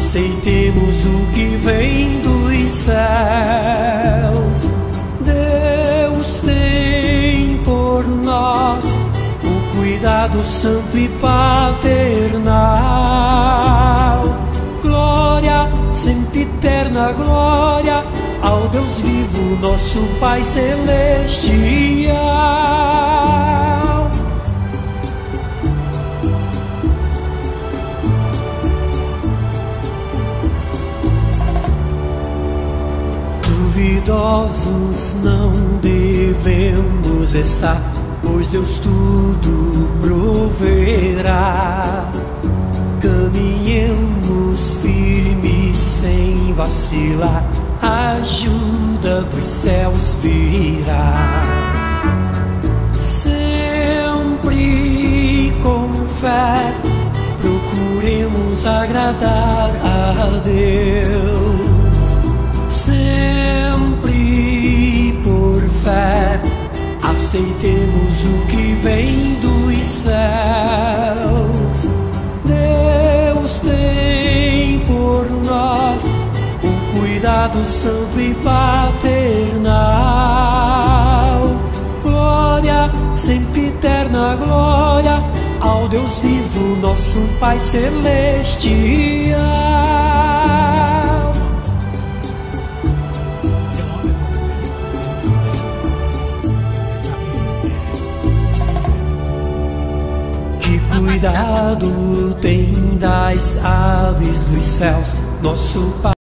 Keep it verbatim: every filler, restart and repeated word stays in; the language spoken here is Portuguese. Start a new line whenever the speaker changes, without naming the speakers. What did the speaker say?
aceitemos o que vem dos céus. Deus tem por nós o cuidado santo e paternal. Glória, sempre eterna glória ao Deus vivo, nosso Pai celestial. Duvidosos não devemos estar, pois Deus tudo proverá. Caminhemos firmes sem vacilar, a ajuda dos céus virá. Sempre com fé procuremos agradar a Deus. Sempre por fé aceitemos o que vem dos céus. Deus tem por nós o cuidado santo e paternal. Glória, sempre eterna glória ao Deus vivo, nosso Pai celestial. Que cuidado tem das aves dos céus, nosso Pai.